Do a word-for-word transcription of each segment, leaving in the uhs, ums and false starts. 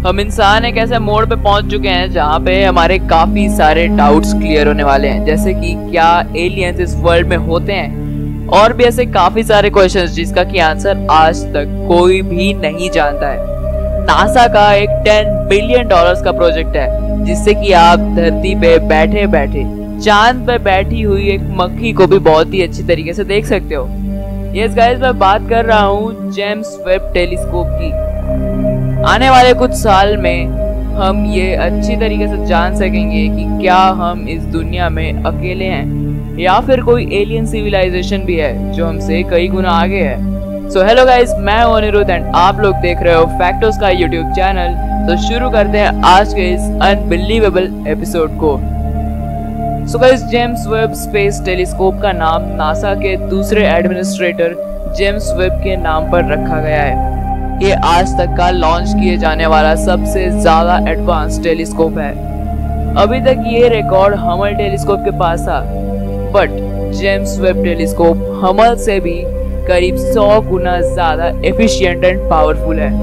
हम इंसान एक ऐसे मोड़ पे पहुंच चुके हैं जहां पे हमारे काफी सारे डाउट्स क्लियर होने वाले हैं, जैसे कि क्या एलियंस इस वर्ल्ड में होते हैं, और भी ऐसे काफी सारे क्वेश्चंस जिसका कि आंसर आज तक कोई भी नहीं जानता है। नासा का एक टेन बिलियन डॉलर्स का प्रोजेक्ट है जिससे कि आप धरती पे बैठे बैठे चांद पे बैठी हुई एक मक्खी को भी बहुत ही अच्छी तरीके से देख सकते हो। यस गाइस, मैं बात कर रहा हूँ जेम्स वेब टेलीस्कोप की। आने वाले कुछ साल में हम ये अच्छी तरीके से जान सकेंगे कि क्या हम इस दुनिया में अकेले हैं या फिर कोई एलियन सिविलाइजेशन भी है जो हमसे कई गुना आगे है। सो हेलो गाइस, मैं हूं अनिरुद्ध एंड आप लोग देख रहे हो फैक्टोस का यूट्यूब चैनल। तो शुरू करते हैं आज के इस अनबिलीवेबल एपिसोड को। So guys, James Webb space telescope का नाम नासा के दूसरे एडमिनिस्ट्रेटर जेम्स वेब के नाम पर रखा गया है। ये आज तक का लॉन्च किए जाने वाला सबसे ज्यादा एडवांस टेलीस्कोप है। अभी तक ये रिकॉर्ड हबल टेलीस्कोप के पास था, but James Webb telescope Hubble से भी करीब सौ गुना ज्यादा एफिशिएंट एंड पावरफुल है।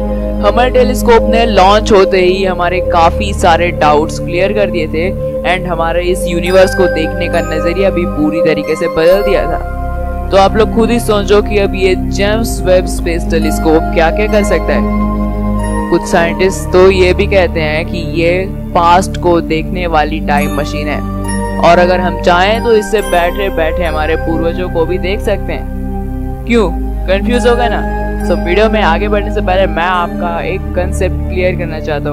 हबल टेलीस्कोप ने लॉन्च होते ही हमारे काफी सारे डाउट्स क्लियर कर दिए थे एंड हमारे इस यूनिवर्स को देखने का नजरिया भी पूरी तरीके से बदल दिया था। तो आप लोग खुद ही सोचो कि अब ये जेम्स वेब स्पेस टेलीस्कोप क्या क्या कर सकता है। कुछ साइंटिस्ट तो ये भी कहते हैं कि ये पास्ट को देखने वाली टाइम मशीन है और अगर हम चाहें तो इससे बैठे बैठे हमारे पूर्वजों को भी देख सकते हैं। क्यों कंफ्यूज हो गए ना? सो so, वीडियो में आगे बढ़ने से पहले मैं आपका एक कंसेप्ट क्लियर करना चाहता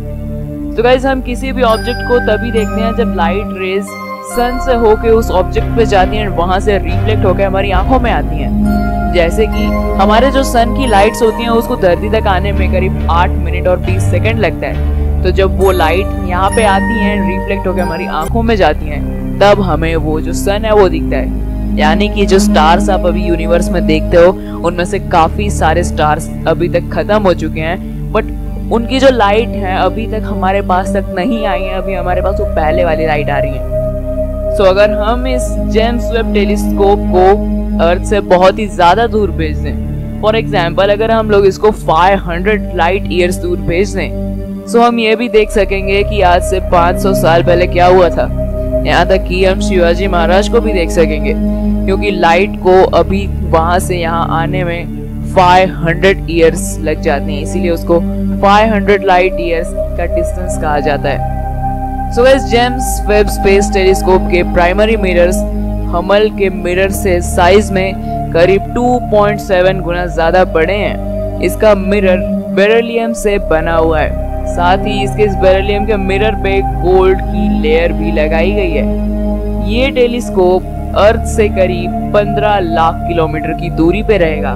हूँ। तो गाइस, हम किसी भी ऑब्जेक्ट को तभी देखते हैं जब लाइट रेज सन से होके उस ऑब्जेक्ट पे जाती हैं, वहां से रिफ्लेक्ट होकर हमारी आंखों में आती हैं। जैसे कि हमारे जो सन की लाइट्स होती हैं उसको धरती तक आने में करीब आठ मिनट और बीस सेकंड लगता है। तो जब वो लाइट यहाँ पे आती हैं, रिफ्लेक्ट होकर हमारी आंखों में जाती हैं, तब हमें वो जो सन है वो दिखता है। यानी कि जो स्टार्स आप अभी यूनिवर्स में देखते हो उनमें से काफी सारे स्टार्स अभी तक खत्म हो चुके हैं, बट उनकी जो लाइट है अभी तक हमारे पास तक नहीं आई है। अभी हमारे पास वो पहले वाली लाइट आ रही है। सो so, अगर हम इस जेम्स वेब टेलीस्कोप को अर्थ से बहुत ही ज्यादा दूर भेज दें, फॉर एग्जाम्पल अगर हम लोग इसको पाँच सौ लाइट ईयर्स दूर भेज दें, सो so हम ये भी देख सकेंगे कि आज से पाँच सौ साल पहले क्या हुआ था। यहाँ तक कि हम शिवाजी महाराज को भी देख सकेंगे, क्योंकि लाइट को अभी वहां से यहाँ आने में पाँच सौ ईयर्स लग जाते हैं, इसीलिए उसको पाँच सौ लाइट ईयर्स का डिस्टेंस कहा जाता है। So guys, James Webb space telescope के प्राइमरी मिरर्स हबल के मिरर से साइज में करीब दो पॉइंट सात गुना ज्यादा बड़े हैं। इसका मिरर बेरिलियम से बना हुआ है, साथ ही इसके इस बेरिलियम के मिरर पे गोल्ड की लेयर भी लगाई गई है। ये टेलीस्कोप अर्थ से करीब पंद्रह लाख किलोमीटर की दूरी पे रहेगा,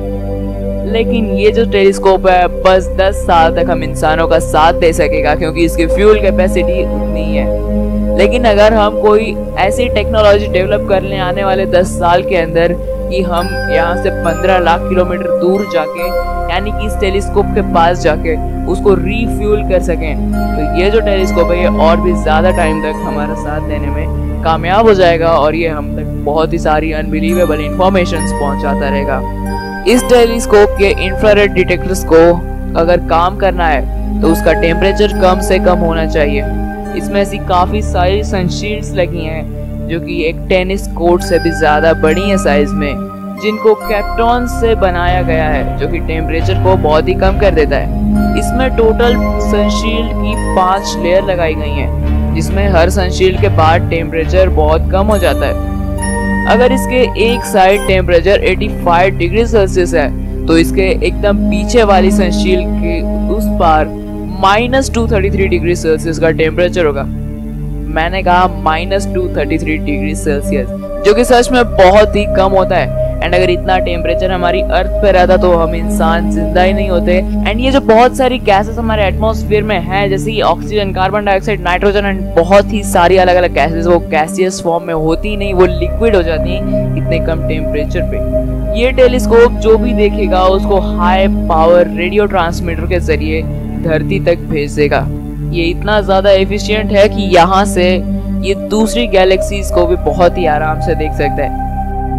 लेकिन ये जो टेलीस्कोप है बस दस साल तक हम इंसानों का साथ दे सकेगा, क्योंकि इसकी फ्यूल कैपेसिटी उतनी ही है। लेकिन अगर हम कोई ऐसी टेक्नोलॉजी डेवलप कर लें आने वाले दस साल के अंदर कि हम यहाँ से पंद्रह लाख किलोमीटर दूर जाके, यानी कि इस टेलीस्कोप के पास जाके उसको रीफ्यूल कर सकें, तो ये जो टेलीस्कोप है ये और भी ज्यादा टाइम तक हमारा साथ देने में कामयाब हो जाएगा और ये हम तक बहुत ही सारी अनबिलीवेबल इंफॉर्मेशन पहुंचाता रहेगा। इस टेलीस्कोप के इंफ्रारेड डिटेक्टर्स को अगर काम करना है तो उसका टेम्परेचर कम से कम होना चाहिए। इसमें ऐसी काफी सारी सनशील्ड्स लगी हैं जो कि एक टेनिस कोर्ट से भी ज्यादा बड़ी है साइज में, जिनको कैप्टॉन से बनाया गया है, जो कि टेम्परेचर को बहुत ही कम कर देता है। इसमें टोटल सनशील्ड की पांच लेयर लगाई गई हैं, जिसमें हर सनशील्ड के बाद टेम्परेचर बहुत कम हो जाता है। अगर इसके एक साइड टेम्परेचर पचासी डिग्री सेल्सियस है तो इसके एकदम पीछे वाली सनशील्ड के उस पार minus two thirty three degree Celsius का टेम्परेचर होगा। मैंने कहा minus two thirty three degree Celsius, जो कि सच में बहुत ही कम होता है। एंड अगर इतना टेम्परेचर हमारी अर्थ पे रहता तो हम इंसान जिंदा ही नहीं होते। एंड ये जो बहुत सारी गैसेस हमारे एटमॉस्फेयर में हैं, जैसे कि oxygen, carbon dioxide, nitrogen and बहुत ही सारी अलग अलग गैसेस, वो गैसियस फॉर्म में होती नहीं, वो लिक्विड हो जाती हैं इतने कम टेम्परेचर पे। ये टेलीस्कोप जो भी देखेगा उसको हाई पावर रेडियो ट्रांसमीटर के जरिए धरती तक भेज देगा। ये इतना ज्यादा एफिशिएंट है कि यहाँ से ये दूसरी गैलेक्सीज को भी बहुत ही आराम से देख सकता है।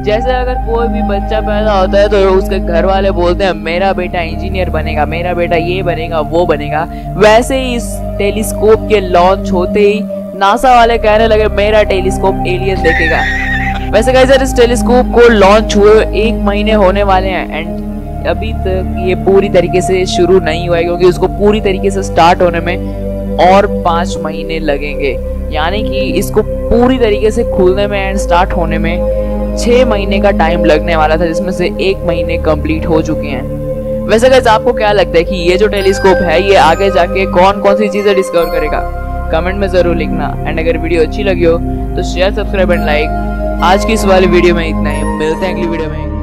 जैसे अगर कोई भी बच्चा पैदा होता है तो उसके घर वाले बोलते हैं मेरा बेटा इंजीनियर बनेगा, मेरा बेटा ये बनेगा वो बनेगा, वैसे ही इस टेलीस्कोप के लॉन्च होते ही नासा वाले कहने लगे मेरा टेलीस्कोप एलियन देखेगा। वैसे गाइस यार इस टेलीस्कोप को लॉन्च हुए एक महीने होने वाले हैं एंड अभी तक ये पूरी तरीके से शुरू नहीं हुआ है, क्योंकि उसको पूरी तरीके से स्टार्ट होने में और पाँच महीने लगेंगे। यानी कि इसको पूरी तरीके से खुलने में एंड स्टार्ट होने में छह महीने का टाइम लगने वाला था, जिसमें से एक महीने कंप्लीट हो चुके हैं। वैसे गाइस आपको क्या लगता है कि ये जो टेलीस्कोप है ये आगे जाके कौन कौन सी चीजें डिस्कवर करेगा? कमेंट में जरूर लिखना एंड अगर वीडियो अच्छी लगी हो तो शेयर, सब्सक्राइब एंड लाइक। आज की इस वाली वीडियो में इतना ही, मिलते हैं अगली वीडियो में।